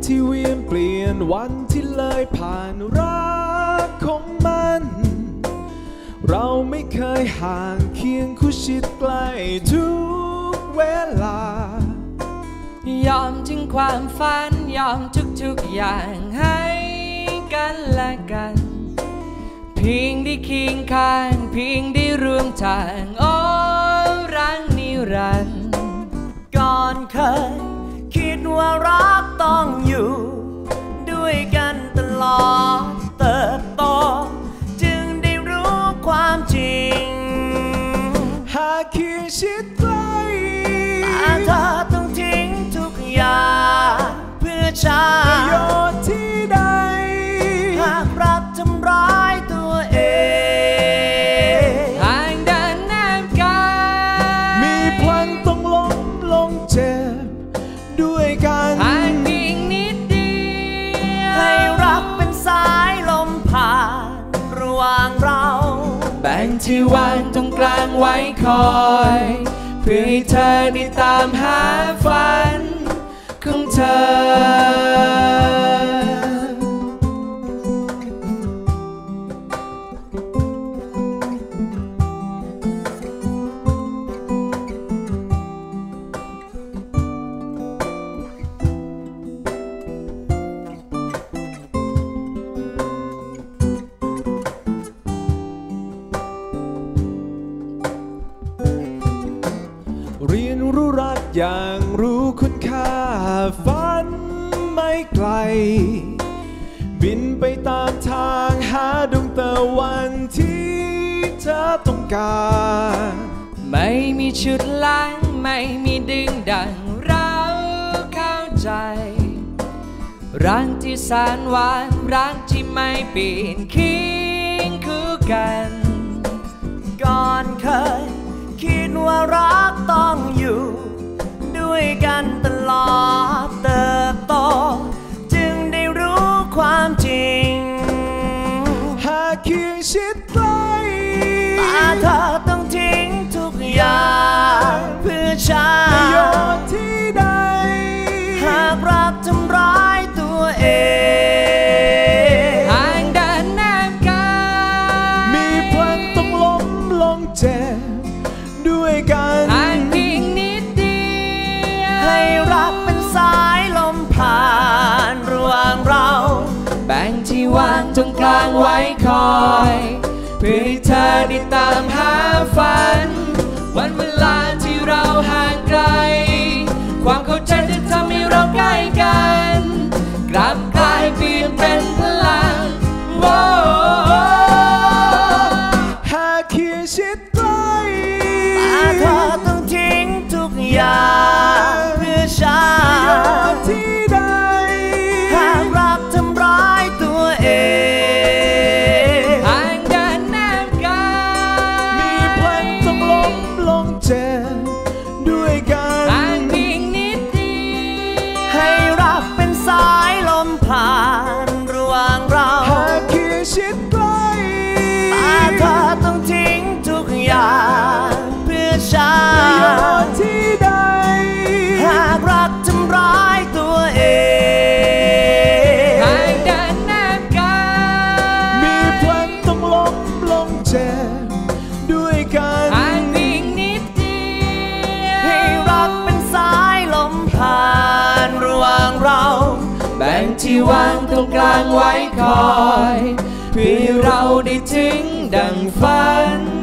ที่เวียนเปลี่ยนวันที่เลยผ่านรักของมันเราไม่เคยห่างเคียงคู่ชิดใกล้ทุกเวลายอมถึงความฝันยอมทุกอย่างให้กันและกันเพียงได้เคียงข้างเพียงได้ร่วมทางโอ้รักนิรันดร์ก่อนเคยคิดว่ารักต้องอยู่ด้วยกันตลอดเติบโตจึงได้รู้ความจริงหากเคียงชิดใกล้แต่เธอต้องทิ้งทุกอย่างเพื่อฉันประโยชน์ที่ใดหากรักทำร้ายตัวเองทางเดินแนบกายมีพลังต้องล้มลงเจ็บด้วยกันทางเพียงนิดเดียวให้รักเป็นสายลมผ่านระหว่างเราแบ่งที่วางตรงกลางไว้คอยเพื่อให้เธอได้ตามหาฝันของเธอเรียนรู้รักอย่างรู้คุณค่าฝันไม่ไกลบินไปตามทางหาดวงตะวันที่เธอต้องการไม่มีชุดล้างไม่มีดึงดังเราเข้าใจรักที่แสนหวานรักที่ไม่เปลี่ยนเคียงคู่กันก่อนเคยคิดว่ารักต้องอยู่ด้วยกันตลอดเติบโตจึงได้รู้ความจริงหากเคียงชิดใกล้แต่เธอต้องทิ้งทุกอย่างเพื่อฉันประโยชน์ที่ใดหากรักทำร้ายตัวเองทางเดินแนบกายมีพลังต้องล้มลงเจ็บด้วยกันทางเพียงนิดเดียวให้รักเป็นสายลมผ่านระหว่างเราแบ่งที่วางตรงกลางไว้คอยเพื่อให้เธอได้ตามหาฝันวันเวลาที่เราห่างไกลความเข้าใจจะทำให้เราใกล้กันกลับกลายเปลี่ยนเป็นพลังหากเคียงชิดใกล้แต่เธอต้องทิ้งทุกอย่างเพื่อฉันประโยชน์ที่ใดหากรักทำร้ายตัวเองทางเดินแนบกายมีพลังต้องล้มลงเจ็บด้วยกันทางเพียงนิดเดียวให้รักเป็นสายลมผ่านระหว่างเราหากเคียงชิดใกล้แต่เธอต้องทิ้งทุกอย่างเพื่อฉันประโยชน์ที่ใดหากรักทำร้ายตัวเองทางเดินแนบกายมีพลังต้องล้มลงเจ็บด้วยกันทางเพียงนิดเดียวให้รักเป็นสายลมผ่านระหว่างเราแบ่งที่วางตรงกลางไว้คอยเพื่อเราได้ถึงดังฝัน